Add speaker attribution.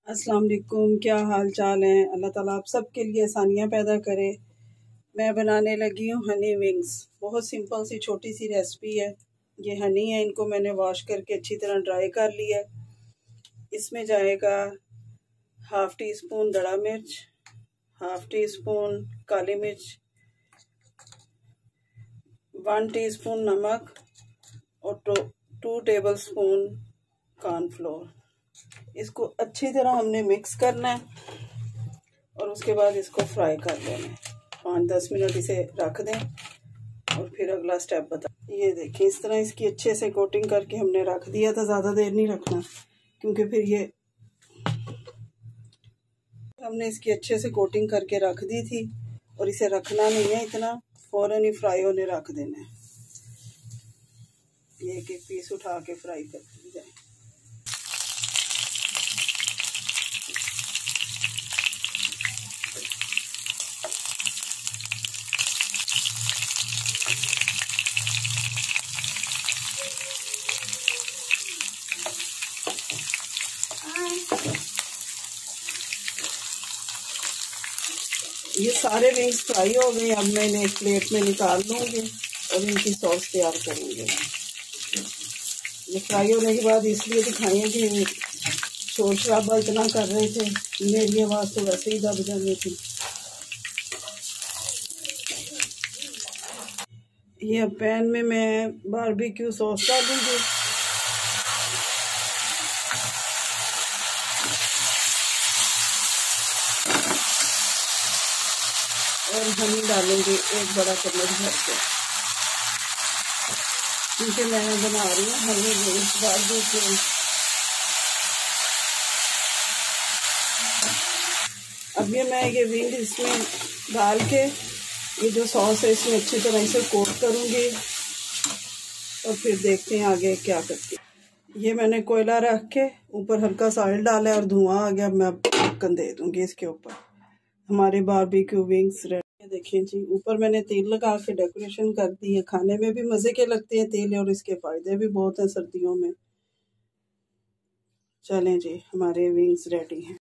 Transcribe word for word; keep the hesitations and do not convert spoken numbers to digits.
Speaker 1: अस्सलाम वालेकुम, क्या हाल चाल है। अल्लाह ताला आप सब के लिए आसानियाँ पैदा करे। मैं बनाने लगी हूँ हनी विंग्स। बहुत सिंपल सी छोटी सी रेसिपी है। ये हनी है, इनको मैंने वॉश करके अच्छी तरह ड्राई कर लिया है। इसमें जाएगा हाफ़ टी स्पून दड़ा मिर्च, हाफ़ टी स्पून काली मिर्च, वन टीस्पून नमक और two two tablespoon cornflour. इसको अच्छी तरह हमने मिक्स करना है और उसके बाद इसको फ्राई कर लेना है। पाँच दस मिनट इसे रख दें और फिर अगला स्टेप बता। ये देखें, इस तरह इसकी अच्छे से कोटिंग करके हमने रख दिया था। ज़्यादा देर नहीं रखना क्योंकि फिर ये हमने इसकी अच्छे से कोटिंग करके रख दी थी और इसे रखना नहीं है इतना, फ़ौरन ही फ्राई होने रख देना है। ये एक एक पीस उठा के फ्राई कर दी जाए। ये सारे विंग्स फ्राई हो गए। अब मैं इन्हें एक प्लेट में निकाल लूँगी और इनकी सॉस तैयार करूँगी। ये फ्राई होने के बाद इसलिए दिखाएं कि शोर शराबा इतना कर रहे थे, मेरी आवाज़ तो वैसे ही दब जानी थी। ये अब पैन में मैं बारबेक्यू सॉस डालूँगी और हनी डालूंगी एक बड़ा चम्मच भर के, क्योंकि मैं बना रही हूँ हनी विंग्स बारबेक्यू। अब ये मैं ये विंग इसमें डाल के ये जो सॉस है इसमें अच्छी तरह से कोट करूँगी और फिर देखते हैं आगे क्या करती है। ये मैंने कोयला रख के ऊपर हल्का सा ऑयल डाला है और धुआं आ गया। मैं ढक्कन दे दूँगी इसके ऊपर। हमारे बारबेक्यू विंग्स रेडी। देखें जी, ऊपर मैंने तेल लगा के डेकोरेशन कर दी है। खाने में भी मज़े के लगते हैं तेल, और इसके फ़ायदे भी बहुत हैं सर्दियों में। चलें जी, हमारे विंग्स रेडी हैं।